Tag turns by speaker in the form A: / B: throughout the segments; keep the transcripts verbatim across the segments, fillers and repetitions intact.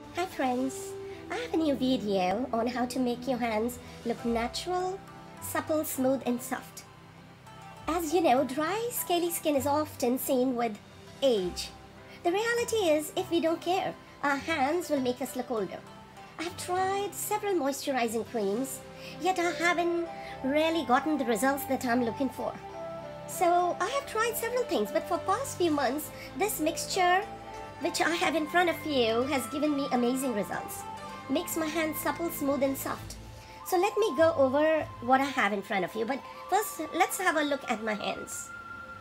A: Hi friends, I have a new video on how to make your hands look natural, supple, smooth and soft. As you know, dry, scaly skin is often seen with age. The reality is, if we don't care, our hands will make us look older. I've tried several moisturizing creams, yet I haven't really gotten the results that I'm looking for. So I have tried several things, but for past few months, this mixture which I have in front of you has given me amazing results. Makes my hands supple, smooth and soft. So let me go over what I have in front of you, but first let's have a look at my hands.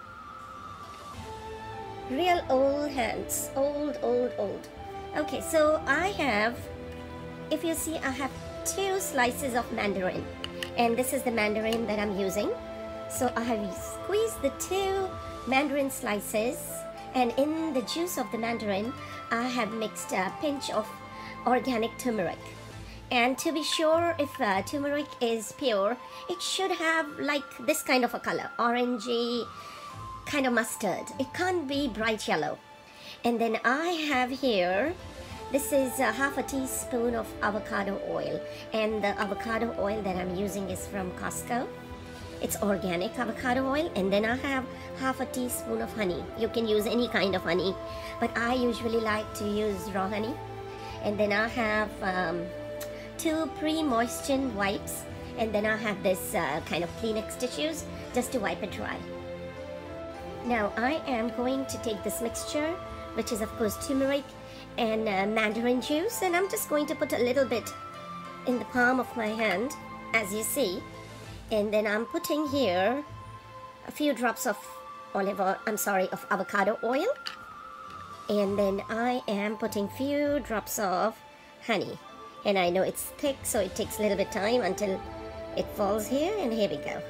A: Real old hands, old, old, old. Okay, so I have, if you see, I have two slices of mandarin, and this is the mandarin that I'm using. So I have squeezed the two mandarin slices, and in the juice of the mandarin I have mixed a pinch of organic turmeric. And to be sure if uh, turmeric is pure, it should have like this kind of a color, orangey kind of mustard. It can't be bright yellow. And then I have here, this is a half a teaspoon of avocado oil, and the avocado oil that I'm using is from Costco. It's organic avocado oil. And then I have half a teaspoon of honey. You can use any kind of honey, but I usually like to use raw honey. And then I have um, two pre-moistened wipes, and then I have this uh, kind of Kleenex tissues just to wipe it dry. Now I am going to take this mixture, which is of course turmeric and uh, mandarin juice, and I'm just going to put a little bit in the palm of my hand, as you see. And then I'm putting here a few drops of olive oil, I'm sorry, of avocado oil. And then I am putting few drops of honey. And I know it's thick, so it takes a little bit time until it falls here, and here we go.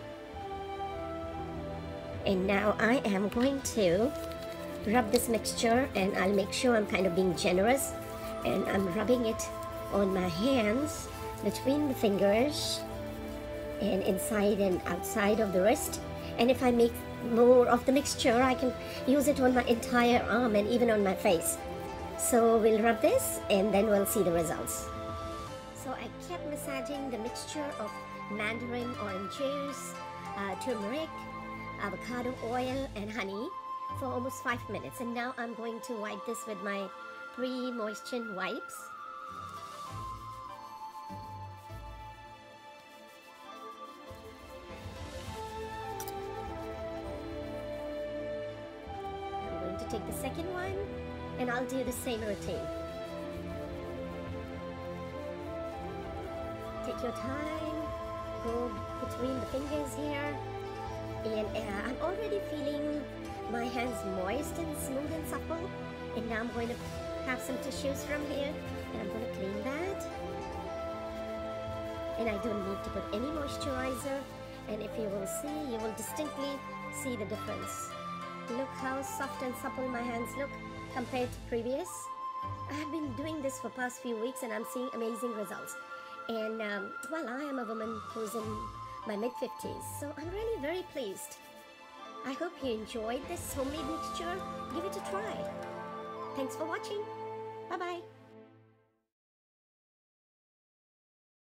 A: And now I am going to rub this mixture, and I'll make sure I'm kind of being generous. And I'm rubbing it on my hands, between the fingers, and inside and outside of the wrist. And if I make more of the mixture, I can use it on my entire arm and even on my face. So we'll rub this and then we'll see the results. So I kept massaging the mixture of mandarin, orange juice, uh, turmeric, avocado oil and honey for almost five minutes. And now I'm going to wipe this with my pre-moistened wipes. Take the second one, and I'll do the same routine. Take your time, go between the fingers here, and uh, I'm already feeling my hands moist and smooth and supple. And now I'm going to have some tissues from here, and I'm going to clean that. And I don't need to put any moisturizer, and if you will see, you will distinctly see the difference. Look how soft and supple my hands look compared to previous. I have been doing this for past few weeks and I'm seeing amazing results. And um, well, I am a woman who's in my mid fifties, so I'm really very pleased. I hope you enjoyed this homemade mixture. Give it a try. Thanks for watching. Bye bye.